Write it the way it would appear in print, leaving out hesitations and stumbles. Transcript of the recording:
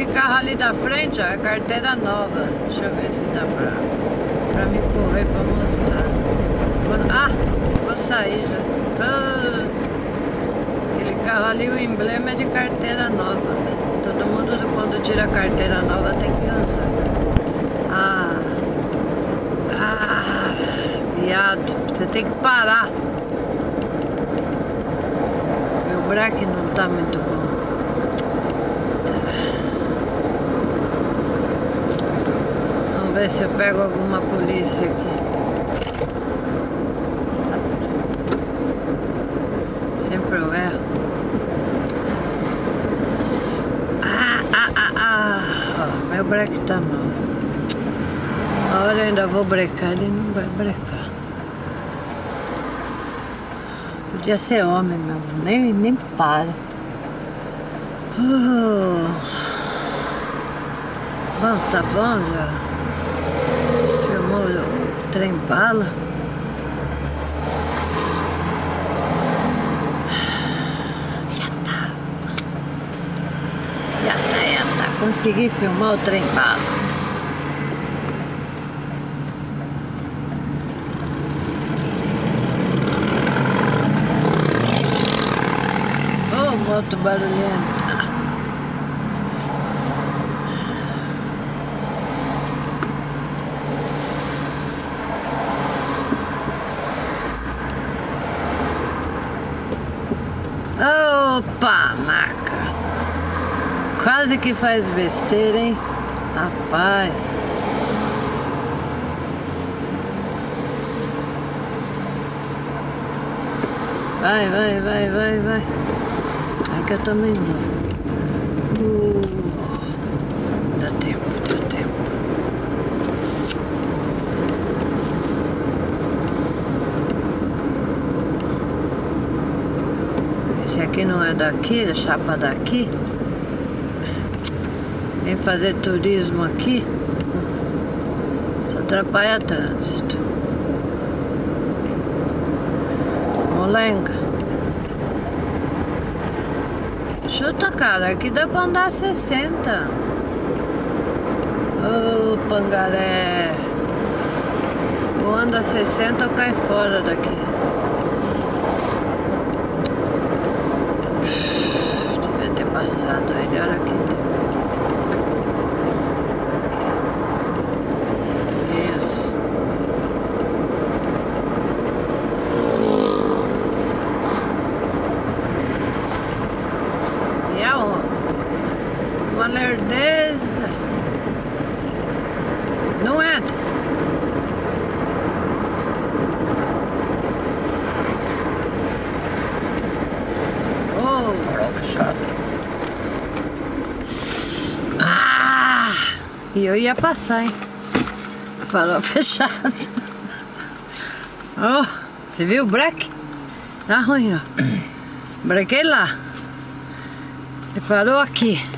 carro ali da frente, ó, é carteira nova. Deixa eu ver se dá pra me correr pra mostrar. Ah, vou sair já. Aquele carro ali, o emblema é de carteira nova. Todo mundo quando tira a carteira nova tem que usar. Viado, você tem que parar. Meu breque não tá muito bom. Vamos ver se eu pego alguma polícia aqui. Sempre eu erro. Ó, meu breque tá mal. Olha, eu ainda vou brecar, ele não vai brecar. Podia ser homem mesmo, nem para. Bom, tá bom já. Filmou o trem bala. Já tá. Consegui filmar o trem bala. Moto barulhento. Opa, maca. Quase que faz besteira, hein? Rapaz. Vai. Ai que eu também vou. Dá tempo. Esse aqui não é daqui, é chapa daqui. Vem fazer turismo aqui. Só atrapalha trânsito. Molenga. Chuta, cara, aqui dá pra andar 60. Ô, pangaré. Ou anda 60 ou cai fora daqui. Devia ter passado ele, olha aqui. Isso. E aonde? Uma lerdeza. Não entra. Farol fechado. E eu ia passar, hein? Farol fechado. Oh, você viu o breque? Tá ruim, ó. Brequei lá. Ele parou aqui.